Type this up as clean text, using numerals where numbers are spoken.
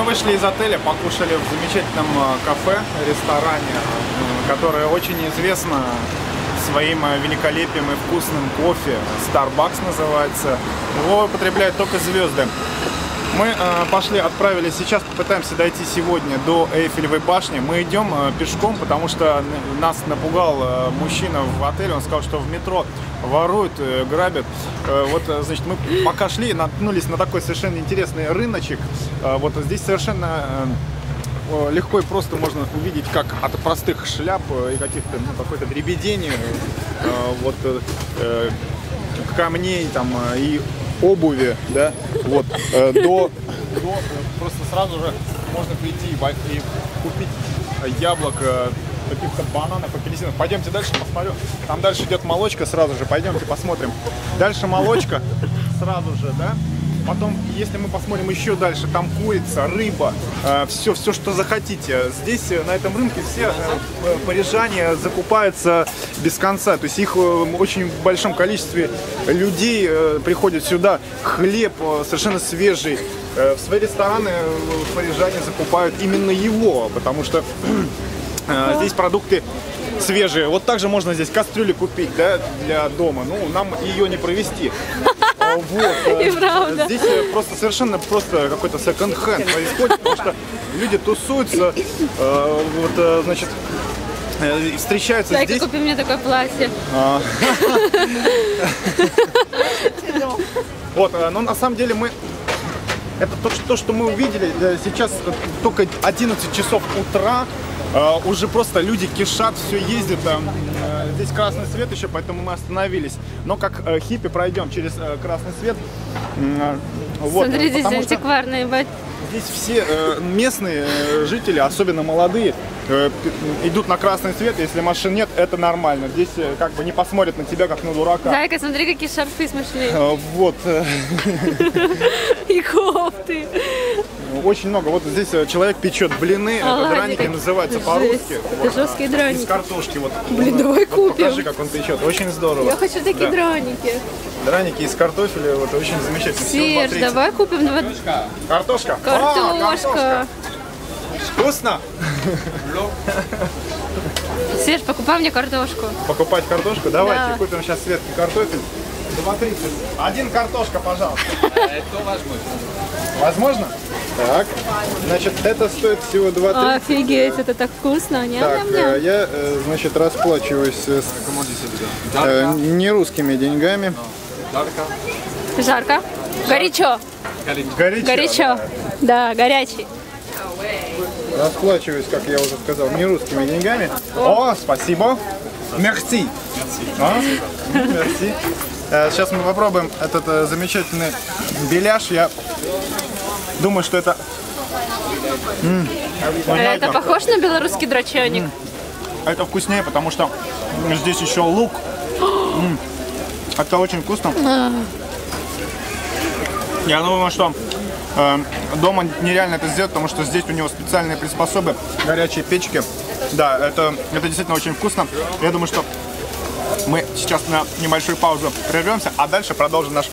Мы вышли из отеля, покушали в замечательном кафе, ресторане, которое очень известно своим великолепием и вкусным кофе. Starbucks называется. Его употребляют только звезды. Мы отправились сейчас, попытаемся дойти сегодня до Эйфелевой башни. Мы идем пешком, потому что нас напугал мужчина в отеле. Он сказал, что в метро воруют, грабят. Вот, значит, мы пока шли, наткнулись на такой совершенно интересный рыночек. Вот здесь совершенно легко и просто можно увидеть, как от простых шляп и каких-то какой-то дребедени, вот, камней там и обуви, да, вот, до просто сразу же можно прийти и купить яблок, каких-то бананов, апельсинов. Пойдемте дальше, посмотрю. Там дальше идет молочка, сразу же пойдемте посмотрим. Дальше молочка, сразу же, да. Потом, если мы посмотрим еще дальше, там курица, рыба, все, что захотите. Здесь, на этом рынке, все парижане закупаются без конца. То есть их в очень большом количестве людей приходят сюда. Хлеб совершенно свежий. В свои рестораны парижане закупают именно его, потому что здесь продукты свежие. Вот также можно здесь кастрюли купить, да, для дома. Ну, нам ее не провести. Вот. И правда. Здесь совершенно какой-то секонд-хенд происходит, потому что люди тусуются, вот, значит, встречаются Дай-ка здесь. купи мне такое платье. Вот, но на самом деле это то, что мы увидели сейчас, только 11 часов утра. Уже просто люди кишат, все ездит. Здесь красный свет еще, поэтому мы остановились. Но как хиппи пройдем через красный свет. Вот, смотри, здесь антикварные. Здесь все местные жители, особенно молодые, идут на красный свет. Если машин нет, это нормально. Здесь как бы не посмотрят на тебя, как на дурака. Зайка, смотри, какие шарфы смешные. Вот. И кофты. Очень много. Вот здесь человек печет блины, это драники называются по-русски. Это жесткие драники. Из картошки. Вот. Блин, давай купим. Покажи, как он печет. Очень здорово. Я хочу такие драники. Драники из картофеля, вот очень замечательно. Серж, давай купим. Картошка. Картошка. Вкусно? Серж, покупай мне картошку. Покупать картошку? Давайте Да. купим сейчас Светке картофель. 2,30. Один картошка, пожалуйста. Это возможно. Возможно? Так. Значит, это стоит всего 2,30. Офигеть, это так вкусно. Так, я, значит, расплачиваюсь не русскими деньгами. Жарко? Горячо. Горячо. Да, горячий. Расплачиваюсь, как я уже сказал, не русскими деньгами. О, спасибо. Мерси. Мерси. Сейчас мы попробуем этот замечательный беляш. Я думаю, что это... Это похож на белорусский драчоник? Это вкуснее, потому что здесь еще лук. Это очень вкусно. Я думаю, что дома нереально это сделать, потому что здесь у него специальные приспособы, горячие печки. Да, это действительно очень вкусно. Я думаю, что мы сейчас на небольшую паузу прервемся, а дальше продолжим наш